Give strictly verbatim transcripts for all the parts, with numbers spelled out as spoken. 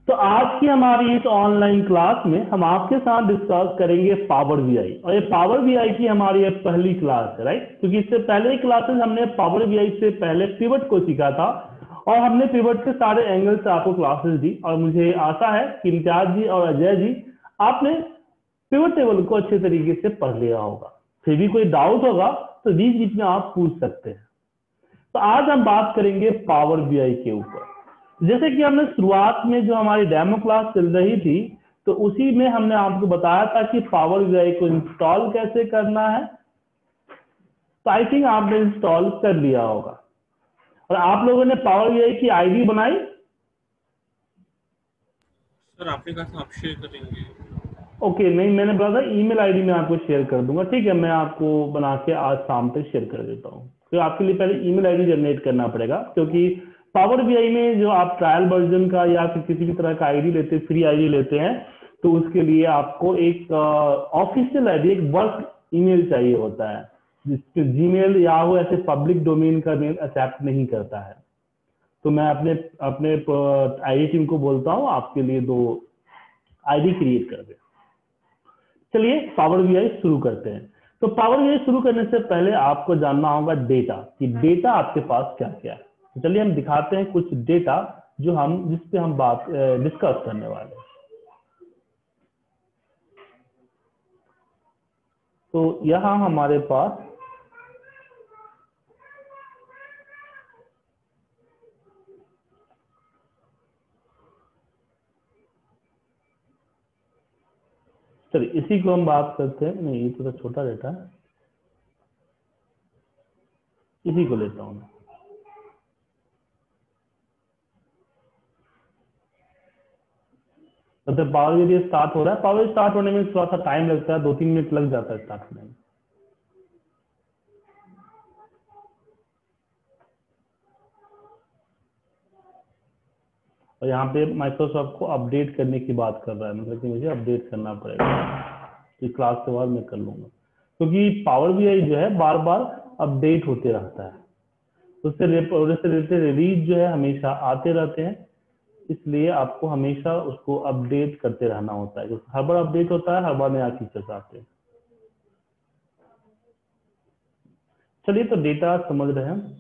तो आज की हमारी इस ऑनलाइन क्लास में हम आपके साथ डिस्कस करेंगे पावर बीआई, और ये पावर बीआई की हमारी ये पहली क्लास है, राइट। क्योंकि इससे पहले ही क्लासेस हमने पावर बीआई से पहले पिवट को सीखा था और हमने पिवट के सारे एंगल से आपको क्लासेस दी, और मुझे आशा है कि इम्तियाज जी और अजय जी आपने पिवट टेबल को अच्छे तरीके से पढ़ लिया होगा। फिर भी कोई डाउट होगा तो बीच बीच में आप पूछ सकते हैं। तो आज हम बात करेंगे पावर बीआई के ऊपर। जैसे कि हमने शुरुआत में जो हमारी डेमो क्लास चल रही थी, तो उसी में हमने आपको बताया था कि पावर बीआई को इंस्टॉल कैसे करना है। तो आई थिंक आपने इंस्टॉल कर लिया होगा और आप लोगों ने पावर बीआई की आईडी बनाई। सर आपने कहा था आप शेयर करेंगे। ओके, नहीं मैंने बोला था ईमेल आईडी में आपको शेयर कर दूंगा। ठीक है, मैं आपको बना के आज शाम तक शेयर कर देता हूँ। तो आपके लिए पहले ईमेल आईडी जनरेट करना पड़ेगा, क्योंकि पावर बीआई में जो आप ट्रायल वर्जन का या फिर किसी भी तरह का आईडी लेते हैं, फ्री आईडी लेते हैं, तो उसके लिए आपको एक ऑफिशियल आईडी, एक वर्क ईमेल चाहिए होता है, जिसके जीमेल या वो ऐसे पब्लिक डोमेन का मेल एक्सेप्ट नहीं करता है। तो मैं अपने अपने आईडी टीम को बोलता हूँ आपके लिए दो आईडी क्रिएट कर दे। चलिए पावर बीआई शुरू करते हैं। तो पावर बीआई शुरू करने से पहले आपको जानना होगा डेटा, कि डेटा आपके पास क्या क्या है। तो चलिए हम दिखाते हैं कुछ डेटा जो हम जिस पे हम बात डिस्कस करने वाले हैं। तो यहाँ हमारे पास चलिए इसी को हम बात करते हैं। नहीं, ये थोड़ा छोटा डेटा है, इसी को लेता हूँ मैं। तो पावर बीआई स्टार्ट हो रहा है। पावर स्टार्ट होने में थोड़ा सा टाइम लगता है, दो तीन मिनट लग जाता है स्टार्ट होने में। और यहाँ पे माइक्रोसॉफ्ट को अपडेट करने की बात कर रहा है, मतलब कि मुझे अपडेट करना पड़ेगा। इस क्लास के बाद मैं कर लूंगा, क्योंकि पावर बीआई जो है बार बार अपडेट होते रहता है, उससे रिलेटेड रिलीज जो है हमेशा आते रहते हैं, इसलिए आपको हमेशा उसको अपडेट करते रहना होता है। हर बार अपडेट होता है, हर बार नया फीचर्स आते हैं। चलिए तो डेटा समझ रहे हैं।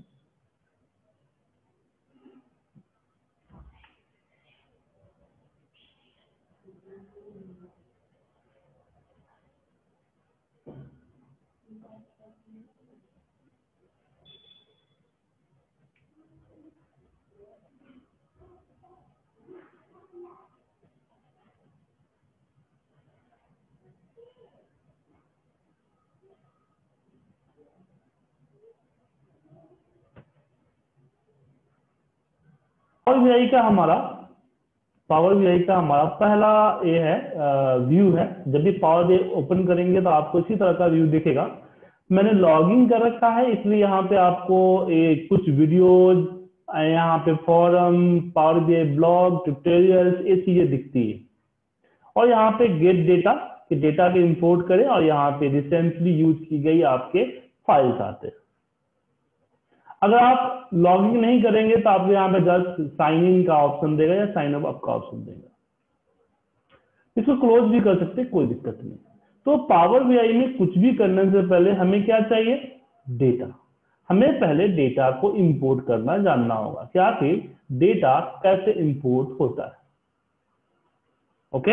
पावर बीआई का हमारा पावर बीआई का हमारा पहला ये है व्यू है। जब भी पावर बीआई ओपन करेंगे तो आपको इसी तरह का व्यू दिखेगा। मैंने लॉगिन कर रखा है, इसलिए यहाँ पे आपको एक कुछ वीडियोज, यहाँ पे forum, power BI blog, tutorials, ये चीजें दिखती है। और यहाँ पे गेट डेटा, कि डेटा के इंपोर्ट करें, और यहाँ पे रिसेंटली यूज की गई आपके फाइल्स आते हैं। अगर आप लॉगिन नहीं करेंगे तो आपको यहाँ पे जस्ट साइन इन का ऑप्शन देगा या साइन अप का ऑप्शन देगा। इसको क्लोज भी कर सकते हैं, कोई दिक्कत नहीं। तो पावर बीआई में कुछ भी करने से पहले हमें क्या चाहिए? डेटा। हमें पहले डेटा को इंपोर्ट करना जानना होगा, क्या कि डेटा कैसे इंपोर्ट होता है। ओके,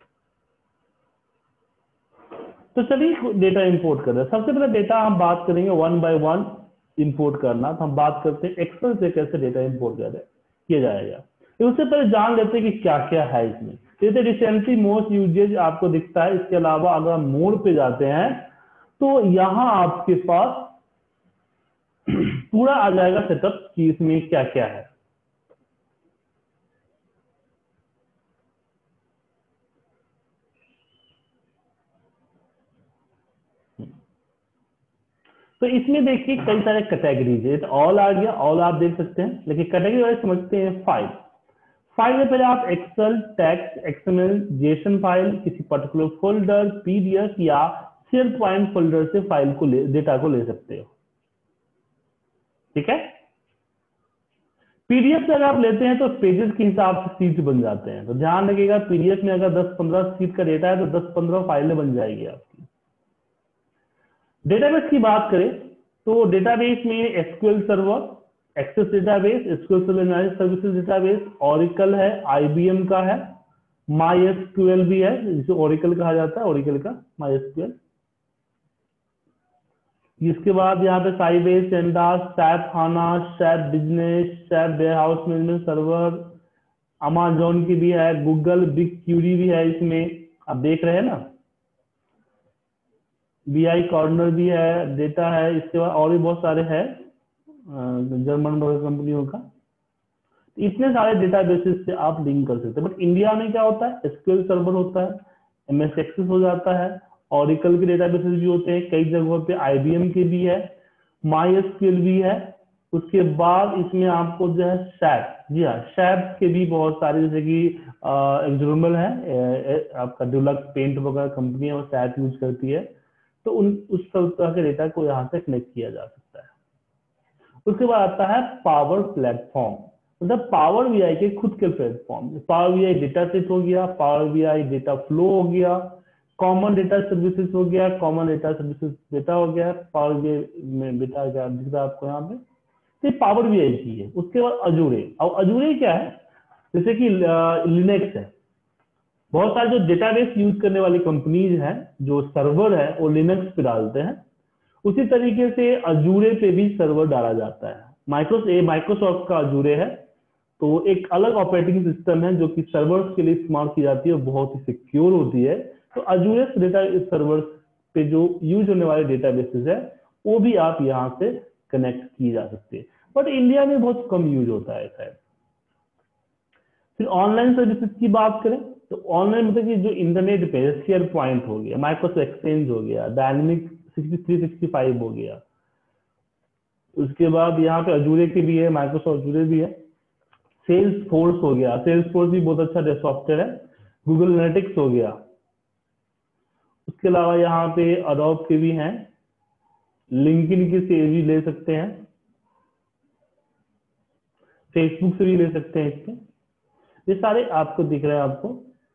तो चलिए डेटा इंपोर्ट कर रहे हैं। सबसे पहले डेटा हम बात करेंगे वन बाय वन इंपोर्ट करना। तो हम बात करते हैं एक्सेल से कैसे डेटा इंपोर्ट किया जाएगा। तो उससे पहले जान लेते हैं कि क्या क्या है इसमें। जैसे रिसेंटली मोस्ट यूजेज आपको दिखता है। इसके अलावा अगर हम मोड पे जाते हैं तो यहाँ आपके पास पूरा आ जाएगा सेटअप कि इसमें क्या क्या है। तो इसमें देखिए कई सारे कैटेगरीज है। तो ऑल आ गया, ऑल आप देख सकते हैं, लेकिन कैटेगरी वाइज समझते हैं। फाइल फाइल में पहले आप Excel, text, XML, JSON file, किसी पर्टिकुलर फोल्डर, पीडीएफ या शेयर पॉइंट फोल्डर से फाइल को ले डेटा को ले सकते हो। ठीक है। पीडीएफ से अगर आप लेते हैं तो पेजेस के हिसाब से सीट बन जाते हैं, तो ध्यान रखिएगा पीडीएफ में अगर दस पंद्रह सीट का डेटा है तो दस पंद्रह फाइलें बन जाएगी आपकी। डेटाबेस की बात करें तो डेटाबेस में SQL server, access database, SQL server managed services database, Oracle है, आईबीएम का है, माई एसक्यूएल भी है जिसे ओरेकल कहा जाता है, ओरेकल का माई एसक्यूएल। इसके बाद यहाँ पे साइबेस, सेंडास, SAP HANA, SAP business, SAP warehouse management server, Amazon की भी है, गूगल बिग क्यूरी भी है इसमें, आप देख रहे हैं ना, बीआई कॉर्नर भी है, डेटा है। इसके बाद और भी बहुत सारे हैं जर्मन कंपनियों का। इतने सारे डेटाबेसेस से आप लिंक कर सकते हैं। बट इंडिया में क्या होता है, एसक्यूएल सर्वर होता है, एमएस एक्सेस हो जाता है, ओरेकल के डेटाबेसेस भी होते हैं, कई जगहों पे आईबीएम के भी है, माई एसक्यूएल भी है। उसके बाद इसमें आपको जो है सैप, जी हाँ सैप के भी बहुत सारे, जैसे कि एक्सोर्बल है, आपका डुलक्स पेंट वगैरह कंपनी है वो सैप यूज करती है, तो उन उस सब तरह के डेटा को यहाँ से कनेक्ट किया जा सकता है। उसके बाद आता है पावर प्लेटफॉर्म, मतलब पावर बीआई के खुद के platform. Power BI data set हो गया, पावर बीआई डेटा फ्लो हो गया, कॉमन डेटा सर्विसेज हो गया, कॉमन डेटा सर्विसेज डेटा हो गया, पावर बीआई में डेटा क्या दिख रहा है आपको यहाँ पे, तो पावर बीआई की है। उसके बाद अजूरे, और अजूरे क्या है, जैसे कि लिनक्स है, बहुत सारे जो डेटाबेस यूज करने वाली कंपनीज हैं जो सर्वर है वो लिनक्स पे डालते हैं, उसी तरीके से अजूरे पे भी सर्वर डाला जाता है। माइक्रोसॉफ्ट माइक्रोसॉफ्ट का अजूरे है, तो एक अलग ऑपरेटिंग सिस्टम है जो कि सर्वर्स के लिए इस्तेमाल की जाती है, बहुत ही सिक्योर होती है। तो अजूरे डेटा सर्वर्स पे जो यूज होने वाले डेटाबेसेस है वो भी आप यहाँ से कनेक्ट की जा सकते हैं, बट इंडिया में बहुत कम यूज होता है शायद। फिर ऑनलाइन सर्विसेज की बात करें तो ऑनलाइन मतलब कि जो इंटरनेट पे शेयर पॉइंट हो गया, माइक्रोसॉफ्ट एक्सचेंज हो गया, डायनेमिक थ्री सिक्सटी फाइव हो गया। उसके बाद यहाँ पे अजूरे की भी है, माइक्रोसॉफ्ट अजूरे भी है। सेल्स फोर्स हो गया, सेल्स फोर्स भी बहुत अच्छा सॉफ्टवेयर है। गूगल एनालिटिक्स हो गया। उसके अलावा यहाँ पे अडोब के भी हैं, लिंक्डइन की से भी ले सकते हैं, फेसबुक से भी ले सकते हैं इसके, ये सारे आपको दिख रहे हैं आपको।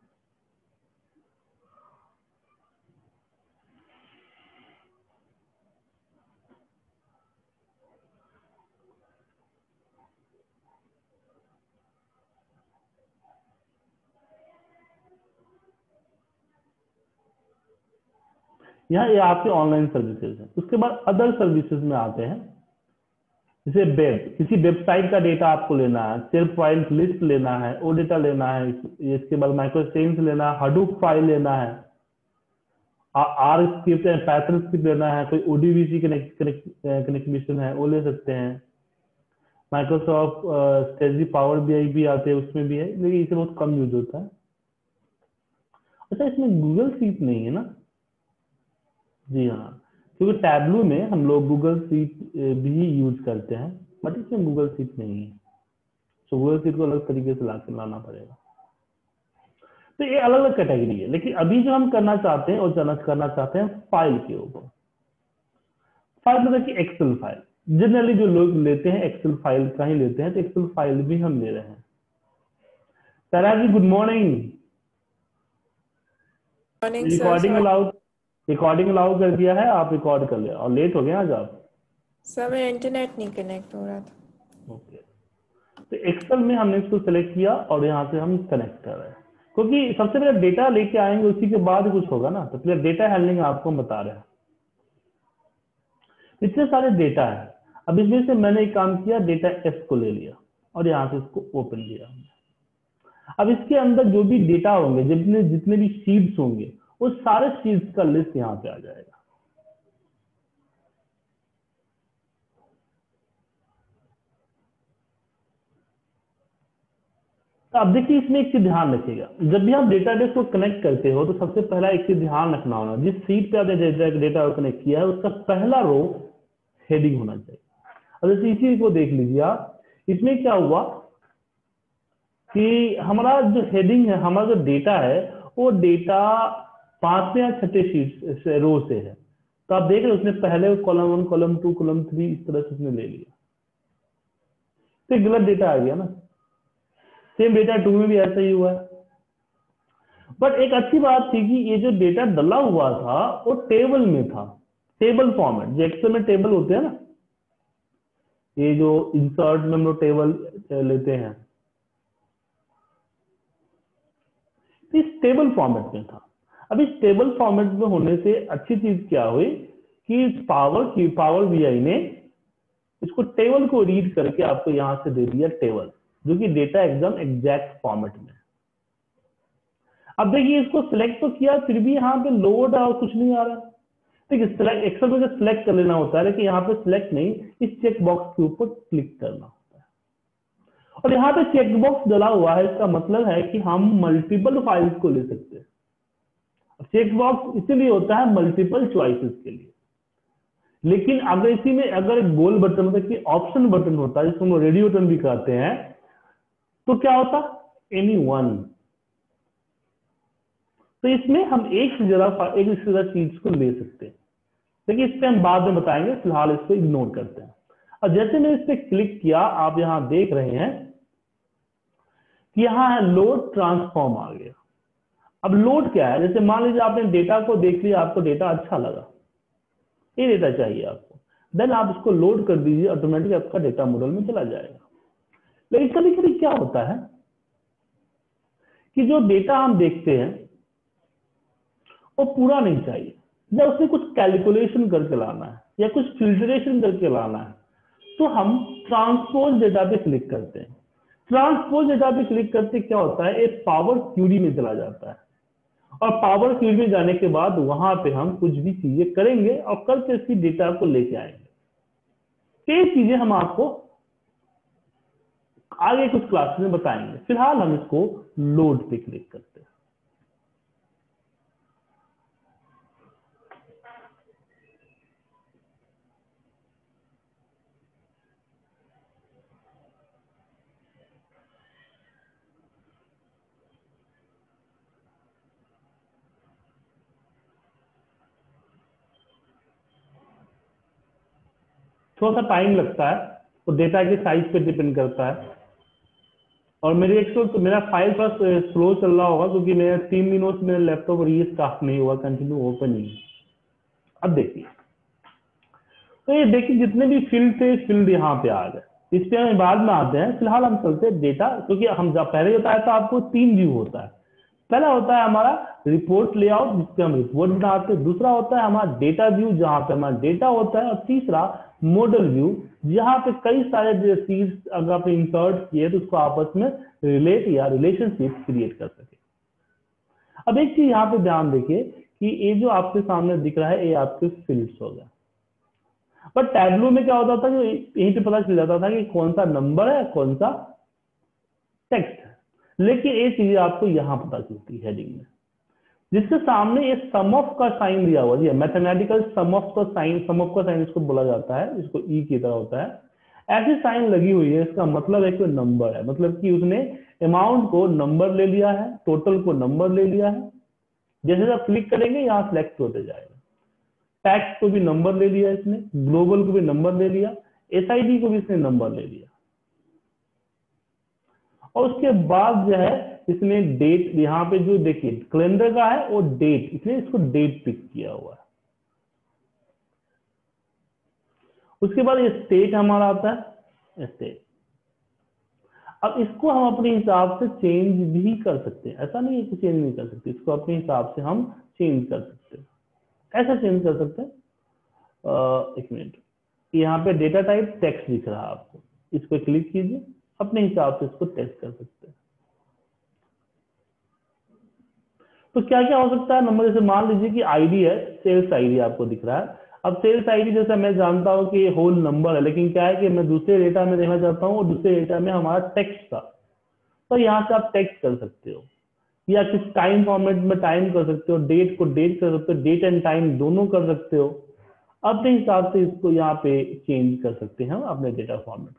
यहाँ ये आपके ऑनलाइन सर्विसेज हैं। उसके बाद अदर सर्विसेज में आते हैं, जैसे वेब, किसी वेबसाइट का डेटा आपको लेना है, सेल्फ फाइल लिस्ट लेना है, वो डेटा लेना है, इसके बाद माइक्रो एक्सचेंज लेना है, हडूप फाइल लेना है, आर स्क्रिप्ट है, पैथन स्क्रिप्ट लेना है, कोई ओडीबीसी कनेक्टिविशन है वो ले सकते हैं। माइक्रोसॉफ्ट स्ट्रेटजी पावर बीआई भी आते हैं, उसमें भी है, लेकिन इसे बहुत कम यूज होता है। अच्छा इसमें गूगल सीट नहीं है ना, जी हाँ, क्योंकि टैबलू में हम लोग गूगल सीट भी यूज करते हैं, बट इसमें गूगल सीट नहीं है, तो गूगल सीट को अलग तरीके से ला लाना पड़ेगा। तो ये अलग अलग कैटेगरी है, लेकिन अभी जो हम करना चाहते हैं और जाना करना चाहते हैं फाइल के ऊपर। फाइल मतलब कि एक्सेल फाइल, जनरली जो लोग लेते हैं एक्सेल फाइल का ही लेते हैं, तो एक्सेल फाइल भी हम ले रहे हैं। Tara ji good morning. Recording allow recording allow कर दिया है, आप रिकॉर्ड कर लिया, और लेट हो गए आज आप। सर मेरा इंटरनेट नहीं कनेक्ट हो रहा था। ओके, तो एक्सेल में हमने इसको सेलेक्ट किया और यहाँ से हम कनेक्ट कर रहे हैं, क्योंकि सबसे पहले डेटा लेके आएंगे, उसी के बाद कुछ होगा ना, तो पहले डेटा हैंडलिंग आपको बता रहे हैं। इतने सारे डेटा है, अब इसमें से मैंने एक काम किया, डेटा एफ को ले लिया और यहाँ से इसको ओपन किया। अब इसके अंदर जो भी डेटा होंगे, जितने जितने भी शीट्स होंगे, वो सारे शीट्स का लिस्ट यहाँ पे आ जाएगा। तो अब देखिए इसमें एक चीज ध्यान रखिएगा, जब भी आप डेटाबेस को कनेक्ट करते हो तो सबसे पहला एक चीज ध्यान रखना होगा, जिस सीट पे आपने डेटा को कनेक्ट किया है उसका पहला रो हेडिंग होना चाहिए। अब जैसे इसी को देख लीजिए आप, इसमें क्या हुआ कि हमारा जो हेडिंग है, हमारा जो डेटा है वो डेटा पांचवें या छठे शीट रो से है, तो आप देख रहे हो उसने पहले column one, column two, column three इस तरह से उसने ले लिया। तो गलत डेटा आ गया ना। सेम डेटा टू में भी ऐसा ही हुआ है। बट एक अच्छी बात थी कि ये जो डेटा डला हुआ था वो टेबल में था, टेबल फॉर्मेट, जो एक्सेल में टेबल होते हैं ना, ये जो इंसर्ट में हम लोग टेबल लेते हैं, इस टेबल फॉर्मेट में था। अब इस टेबल फॉर्मेट में होने से अच्छी चीज क्या हुई कि पावर की पावर बीआई ने इसको टेबल को रीड करके आपको यहां से दे दिया टेबल, जो कि डेटा एकदम एग्जैक्ट फॉर्मेट में। अब देखिए इसको सिलेक्ट तो किया, फिर भी यहाँ पे लोड और कुछ नहीं आ रहा। देखिए सिलेक्ट एक्सेल में सिलेक्ट कर लेना होता है, लेकिन यहाँ पे सिलेक्ट नहीं, इस चेक बॉक्स के ऊपर क्लिक करना होता है। और यहाँ पे चेक बॉक्स डला हुआ है, इसका मतलब है कि हम मल्टीपल फाइल्स को ले सकते हैं। चेक बॉक्स इसीलिए होता है मल्टीपल चॉइसेस के लिए। लेकिन अगर इसी में अगर एक गोल बटन मतलब कि ऑप्शन बटन होता है, जिसको हम रेडियो बटन भी कहते हैं, तो क्या होता, एनी वन। तो इसमें हम एक से ज्यादा एक से ज्यादा चीज को ले सकते हैं, लेकिन इस पे हम बाद में बताएंगे, फिलहाल इसको इग्नोर करते हैं। और जैसे मैंने इस पे क्लिक किया, आप यहां देख रहे हैं कि यहां है लोड ट्रांसफॉर्म आ गया। अब लोड क्या है, जैसे मान लीजिए आपने डेटा को देख लिया, आपको डेटा अच्छा लगा, ये डेटा चाहिए आपको, देन आप इसको लोड कर दीजिए, ऑटोमेटिक आपका डेटा मॉडल में चला जाएगा। लेकिन कभी कभी क्या होता है कि जो डेटा हम देखते हैं वो पूरा नहीं चाहिए, या उसमें कुछ कैलकुलेशन करके लाना है या कुछ फिल्टरेशन करके लाना है, तो हम ट्रांसपोज डेटा पे क्लिक करते हैं। ट्रांसपोज डेटा पे क्लिक करते क्या होता है, एक पावर क्यूरी में चला जाता है, और पावर क्यूरी में जाने के बाद वहां पे हम कुछ भी चीजें करेंगे और करके इसकी डेटा को लेके आएंगे। ये चीजें हम आपको आगे कुछ क्लास में बताएंगे। फिलहाल हम इसको लोड पे क्लिक करते हैं। थोड़ा सा टाइम लगता है, तो डेटा के साइज पे डिपेंड करता है। और मेरे एक तो, तो मेरा फाइल थोड़ा स्लो चल रहा होगा, क्योंकि मेरा तीन दिनों से मेरा लैपटॉप रीस्टार्ट नहीं हुआ, कंटिन्यू ओपन ही। अब देखिए, तो ये देखिए जितने भी फील्ड थे, फील्ड यहाँ पे आ गए। इस पे हम बाद में आते हैं, फिलहाल हम चलते हैं डेटा, क्योंकि हम जब पहले बताया था आपको तीन व्यू होता है। पहला होता है हमारा रिपोर्ट लेआउट, जिसपे हम रिपोर्ट बनाते हैं। दूसरा होता है हमारा डेटा व्यू, जहां पे हमारा डेटा होता है। और तीसरा मॉडल व्यू, जहां पे कई सारे चीज अगर आपने इंसर्ट किए तो उसको आपस में रिलेट या रिलेशनशिप क्रिएट कर सके। अब एक चीज यहाँ पे ध्यान देखिए कि ये जो आपके सामने दिख रहा है, ये आपके फील्ड्स हो गया। बट टैबलू में क्या होता था, जो यहीं पे पता चल जाता था कि कौन सा नंबर है, कौन सा टेक्स्ट है। लेकिन ये चीजें आपको यहां पता चलती है हेडिंग में, जिसके सामने ये सम ऑफ का साइन दिया हुआ है, मैथमेटिकल सम ऑफ का साइन, सम ऑफ का साइन इसको बोला जाता है, इसको ई की तरह होता है। ऐसी साइन लगी हुई है, इसका मतलब है कि नंबर है, मतलब कि उसने अमाउंट को नंबर ले लिया है, टोटल को नंबर ले लिया है। जैसे आप क्लिक करेंगे यहाँ सिलेक्ट होते जाएगा। टैक्स को भी नंबर ले लिया इसने, ग्लोबल को भी नंबर ले लिया, एसआईडी को भी इसने नंबर ले लिया। और उसके बाद जो है इसने डेट, यहाँ पे जो देखिए कैलेंडर का है वो डेट, इसलिए इसको डेट पिक किया हुआ है। उसके बाद ये स्टेट हमारा आता है, स्टेट। अब इसको हम अपने हिसाब से चेंज भी कर सकते हैं, ऐसा नहीं है कि चेंज नहीं कर सकते, इसको अपने हिसाब से हम चेंज कर सकते हैं। ऐसा चेंज कर सकते हैं, आ, एक मिनट, यहाँ पे डेटा टाइप टेक्स्ट दिख रहा है आपको, इस पर क्लिक कीजिए, अपने हिसाब से इसको टेक्स्ट कर सकते हैं। तो क्या क्या हो सकता है नंबर, जैसे मान लीजिए कि आईडी है, सेल्स आईडी आपको दिख रहा है। अब सेल्स आईडी जैसा मैं जानता हूं कि ये होल नंबर है, लेकिन क्या है कि मैं दूसरे डेटा में देखना चाहता हूँ और दूसरे डेटा में हमारा टेक्स्ट था, तो यहाँ से आप टेक्स्ट कर सकते हो, या किस टाइम फॉर्मेट में टाइम कर सकते हो, डेट को डेट कर सकते हो, डेट एंड टाइम दोनों कर सकते हो। अपने हिसाब से इसको यहाँ पे चेंज कर सकते हैं अपने डेटा फॉर्मेट को।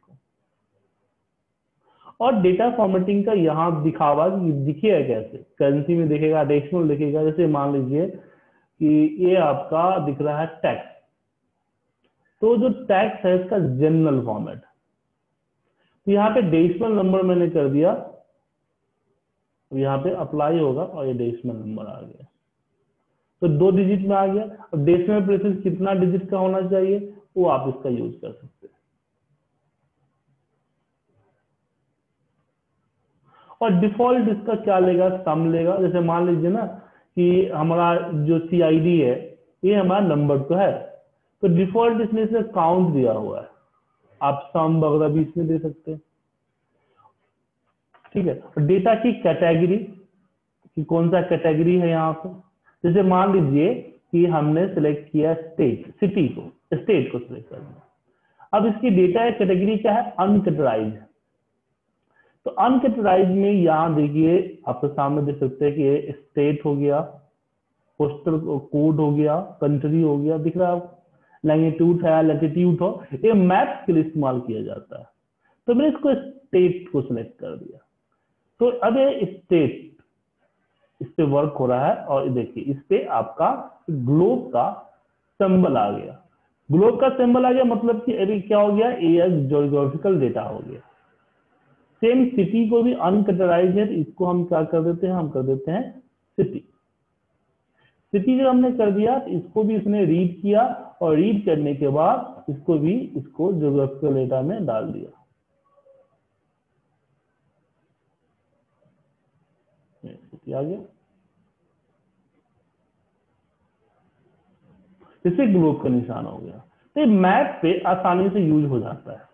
और डेटा फॉर्मेटिंग का यहाँ दिखावा दिखेगा कैसे, करेंसी में दिखेगा, डेसिमल दिखेगा। जैसे मान लीजिए कि ये आपका दिख रहा है टैक्स, तो जो टैक्स है इसका जनरल फॉर्मेट, तो यहाँ पे डेसिमल नंबर मैंने कर दिया, यहाँ पे अप्लाई होगा और ये डेसिमल नंबर आ गया, तो दो डिजिट में आ गया। अब डेसिमल प्लेसेस कितना डिजिट का होना चाहिए वो आप इसका यूज कर सकते हैं। और डिफॉल्ट इसका क्या लेगा, सम लेगा। जैसे मान लीजिए ना कि हमारा जो सी आई डी है ये हमारा नंबर तो है, तो डिफॉल्ट इसमें से काउंट दिया हुआ है, आप सम वगैरह भी इसमें दे सकते हैं। ठीक है, डेटा की कैटेगरी कि कौन सा कैटेगरी है यहाँ पे, जैसे मान लीजिए कि हमने सिलेक्ट किया स्टेट, सिटी को, स्टेट को सिलेक्ट कर दिया। अब इसकी डेटा कैटेगरी क्या है, अनकैटेगराइज्ड। तो अनकैटेगराइज्ड में यहाँ देखिए आपके सामने देख सकते हैं कि ये स्टेट हो गया, पोस्टल कोड हो गया, कंट्री हो गया, दिख रहा है आपको, लैंगिट्यूड है, लैटिट्यूड हो, ये मैप के लिए इस्तेमाल किया जाता है। तो मैंने इसको स्टेट को सिलेक्ट कर दिया, तो अब ये स्टेट इस पे वर्क हो रहा है। और देखिए इस पे आपका ग्लोब का सिंबल आ गया, ग्लोब का सिंबल आ गया, मतलब कि अभी क्या हो गया, ये ज्योग्राफिकल डेटा हो गया। सेम सिटी को भी अनकैटेगराइज्ड है, तो इसको हम क्या कर देते हैं, हम कर देते हैं सिटी। सिटी जब हमने कर दिया तो इसको भी इसने रीड किया, और रीड करने के बाद इसको भी इसको ज्योग्राफिकल डेटा में डाल दिया। सिटी आ गया, इससे ग्लोब का निशान हो गया। तो ये मैप पे आसानी से यूज हो जाता है।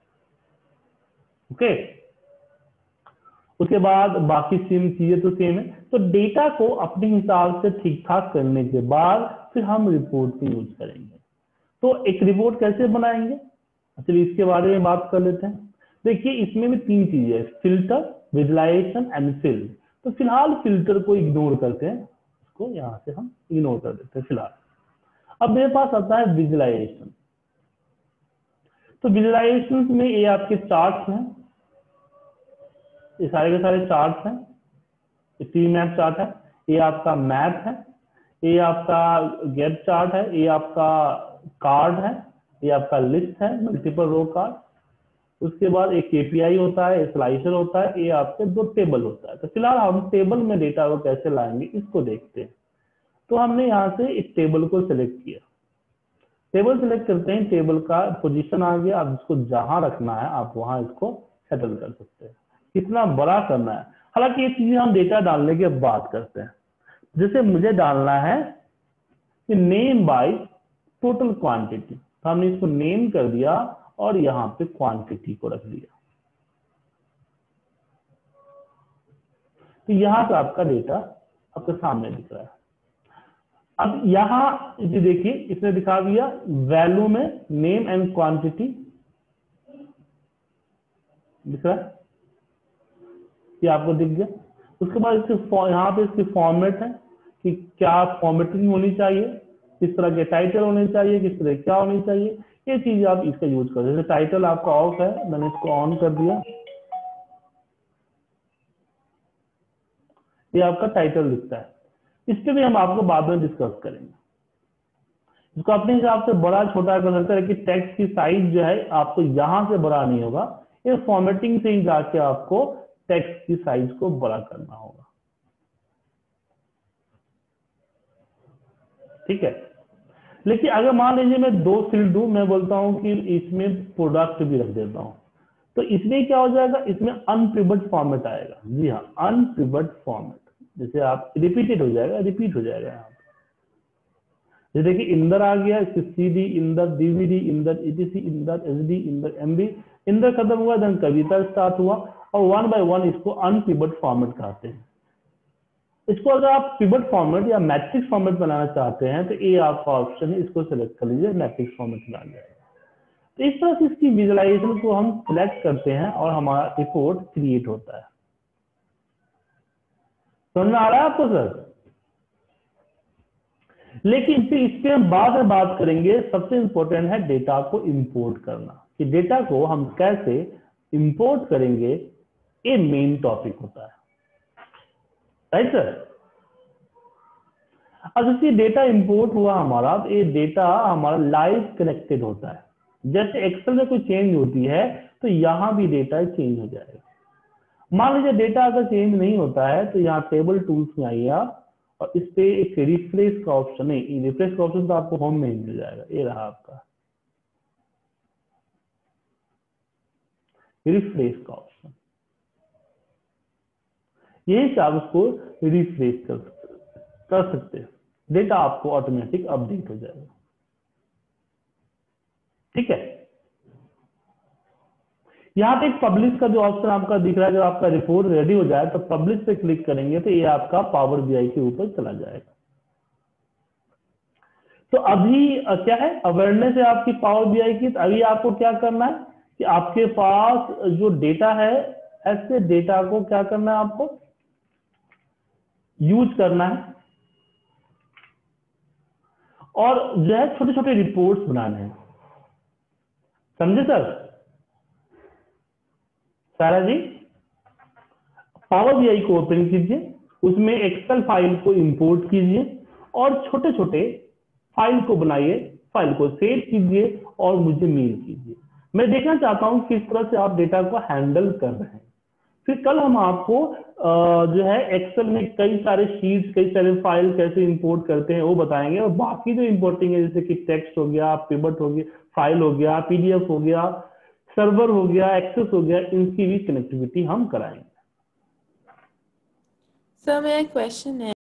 ओके, उसके बाद बाकी सेम चीजें तो सेम है। तो डेटा को अपने हिसाब से ठीक ठाक करने के बाद फिर हम रिपोर्ट को यूज करेंगे। तो एक रिपोर्ट कैसे बनाएंगे, चलिए इसके बारे में बात कर लेते हैं। देखिए इसमें भी तीन चीजें है, फिल्टर, विजुलाइजेशन एंड फिल। तो फिलहाल फिल्टर को इग्नोर करते हैं, इसको यहाँ से हम इग्नोर कर देते हैं फिलहाल। अब मेरे पास आता है विजुलाइजेशन। तो विजुलाइजेशन में ये आपके चार्ट्स हैं, ये सारे के सारे चार्ट्स हैं, ये टी मैप चार्ट है, ये आपका मैप है, ये आपका गेट चार्ट है, ये आपका कार्ड है, ये आपका लिस्ट है, मल्टीपल रो कार्ड। उसके बाद एक केपीआई होता है, स्लाइसर होता है, ये आपके दो टेबल होता है। तो फिलहाल हम टेबल में डेटा को कैसे लाएंगे इसको देखते हैं। तो हमने यहाँ से इस टेबल को सिलेक्ट किया, टेबल सिलेक्ट करते हैं, टेबल का पोजीशन आ गया। अब इसको जहां रखना है आप वहां इसको सेटल कर सकते हैं, कितना बड़ा करना है। हालांकि ये चीजें हम डेटा डालने के बाद करते हैं। जैसे मुझे डालना है कि नेम बाय टोटल क्वांटिटी, तो हमने इसको नेम कर दिया और यहाँ पे क्वांटिटी को रख दिया। तो यहाँ पे आपका डेटा आपके सामने दिख रहा है। अब यहाँ ये देखिए इसने दिखा दिया वैल्यू में नेम एंड क्वांटिटी दिख रहा है, ये आपको दिख गया। उसके बाद इसके यहाँ पे इसकी फॉर्मेट है कि क्या फॉर्मेटिंग होनी चाहिए, किस तरह के टाइटल होने चाहिए, किस तरह क्या होनी चाहिए, ये चीज आप इसका यूज कर। जैसे टाइटल आपका ऑफ है, मैंने इसको ऑन कर दिया, ये आपका टाइटल दिखता है। इस पे भी हम आपको बाद में डिस्कस करेंगे। इसको अपने हिसाब से बड़ा छोटा कर सकते हैं कि टेक्स्ट की साइज जो है आपको यहां से बड़ा नहीं होगा, ये फॉर्मेटिंग से ही जाके आपको टेक्स्ट की साइज को बड़ा करना होगा। ठीक है, लेकिन अगर मान लीजिए मैं दो फील्ड दूं, मैं बोलता हूं कि इसमें प्रोडक्ट भी रख देता हूं, तो इसमें क्या हो जाएगा, इसमें अनपिवट फॉर्मेट आएगा। जी हाँ, अनपिवट फॉर्मेट, जैसे आप रिपीटेड हो जाएगा, रिपीट हो जाएगा यहाँ पे। जैसे देखिए इंदर आ गया, इसके CD, Inder, DVD, Inder, etc, Inder, SD, Inder, MB, Inder खत्म हुआ, देन कविता स्टार्ट हुआ, और वन बाय वन इसको अनपिवट फॉर्मेट कहते हैं। इसको अगर आप पिवट फॉर्मेट या मैट्रिक्स फॉर्मेट बनाना चाहते हैं तो ये आपका ऑप्शन है, इसको सिलेक्ट कर लीजिए, मैट्रिक्स फॉर्मेट बना जाएगा। तो इस तरह से इसकी विजुअलाइजेशन को हम सिलेक्ट करते हैं और हमारा रिपोर्ट क्रिएट होता है। समझ में आ रहा है आपको सर? लेकिन फिर इस पे हम बाद में बात करेंगे। सबसे इंपॉर्टेंट है डेटा को इंपोर्ट करना, कि डेटा को हम कैसे इंपोर्ट करेंगे, ये मेन टॉपिक होता है, राइट सर? अब जैसे डेटा इंपोर्ट हुआ हमारा, तो ये डेटा हमारा लाइव कनेक्टेड होता है। जैसे एक्सेल में कोई चेंज होती है तो यहाँ भी डेटा चेंज हो जाएगा। मान लीजिए डेटा अगर चेंज नहीं होता है तो यहाँ टेबल टूल्स में आइए आप और इस पे एक रिफ्रेश का ऑप्शन, नहीं रिफ्रेश का ऑप्शन तो आपको होम में ही मिल जाएगा, ये रहा आपका रिफ्रेश का ऑप्शन, यही से आप उसको रिफ्रेश कर कर सकते हैं, डेटा आपको ऑटोमेटिक अपडेट हो जाएगा। ठीक है, यहाँ पे एक पब्लिश का जो ऑप्शन आपका दिख रहा है, जब आपका रिपोर्ट रेडी हो जाए तो पब्लिश पे क्लिक करेंगे तो ये आपका पावर बीआई के ऊपर चला जाएगा। तो अभी अ, क्या है, अवेयरनेस है आपकी पावर बीआई की। तो अभी आपको क्या करना है कि आपके पास जो डेटा है, ऐसे डेटा को क्या करना है, आपको यूज करना है और जो है छोटे छोटे रिपोर्ट्स बनाने हैं। समझे sir? Sara ji, power BI को ओपन कीजिए, उसमें एक्सेल फाइल को इंपोर्ट कीजिए और छोटे छोटे फाइल को बनाइए, फाइल को सेव कीजिए और मुझे मेल कीजिए। मैं देखना चाहता हूं किस तरह से आप डेटा को हैंडल कर रहे हैं। फिर कल हम आपको जो है एक्सेल में कई सारे शीट्स, कई सारे फाइल कैसे इंपोर्ट करते हैं वो बताएंगे, और बाकी जो इंपोर्टिंग है जैसे कि टेक्स्ट हो गया, पिवट हो गया, फाइल हो गया, पीडीएफ हो गया, सर्वर हो गया, एक्सेस हो गया, इनकी भी कनेक्टिविटी हम कराएंगे। सर मेरा क्वेश्चन है